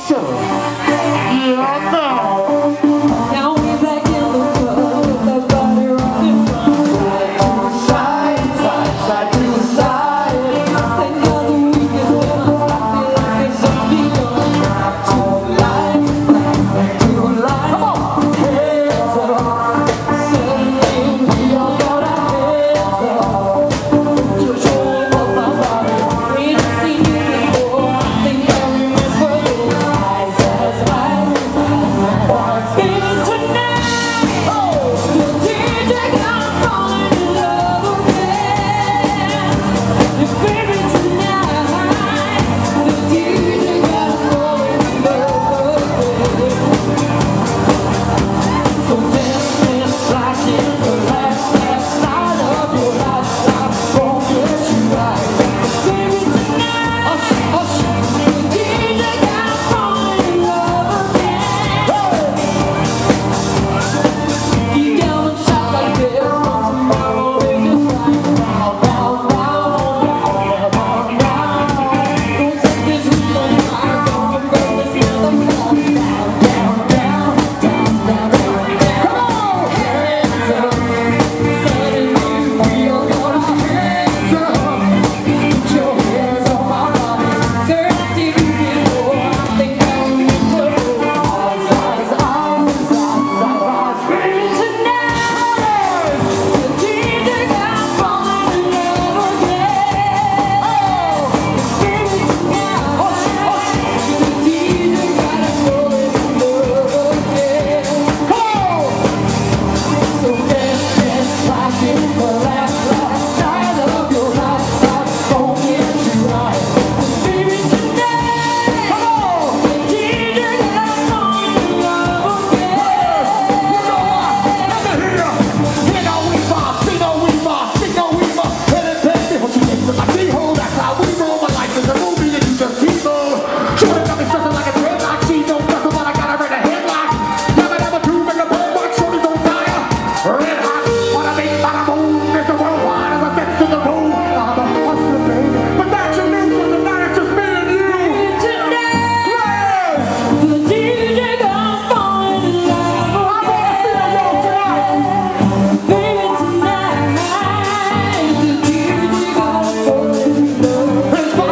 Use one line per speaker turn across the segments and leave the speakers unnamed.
Sure. Yeah, no.
Now we're back in the club with that body rocking from side to side, side to side. Thank God the week is done. I feel like it's begun to life. Come on, hands up. Suddenly we all got our hands up. Just showing up my body. We ain't seen you before. I think I remember those eyes. Baby, tonight, oh, your DJ got falling in love again. Baby, tonight, the DJ got falling in love again. So dance like it's the last night of your life. I'm gonna get you right. Baby, tonight, hush, the DJ got falling in love again. You down and shot like this. Tomorrow is just right. Down, down, down, down, down. Don't take this real time. Don't go this rhythm down, down, down, down, down, down. Come on, hands up. Suddenly we all got our hands up. Put your hands on my body. Girl, I did you before. I think I remember those eyes. Baby, tonight, the DJ got falling in love again. Oh, baby, tonight, the DJ got falling in love again. Come on, so dance like it's the last night of your life. I'm gonna get you right. Baby, tonight, come on, the DJ got falling in love again. The DJ got falling in love again. Baby, tonight, the DJ got falling in love again. Dance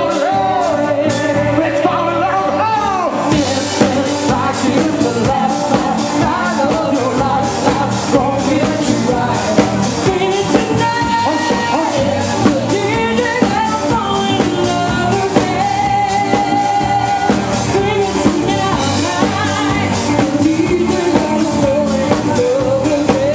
like it's the last night of your life. I'm gonna get you right. Baby, tonight, the DJ got falling in love again. Baby, tonight, the DJ got falling in love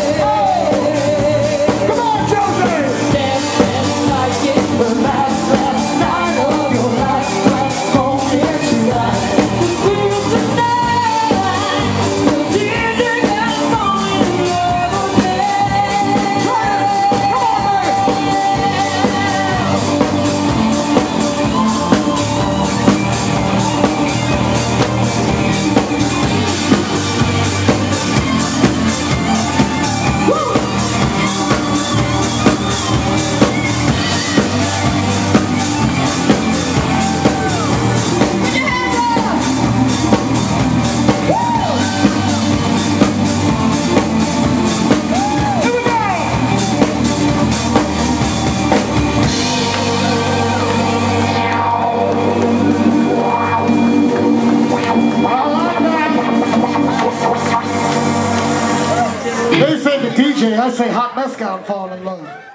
again.
Come on, Josie!
Dance like it's the last night of your life. I'm gonna get you right. Baby, tonight, the DJ got falling in love again.
Come on, They say the DJ, I say hot mess got fall in love.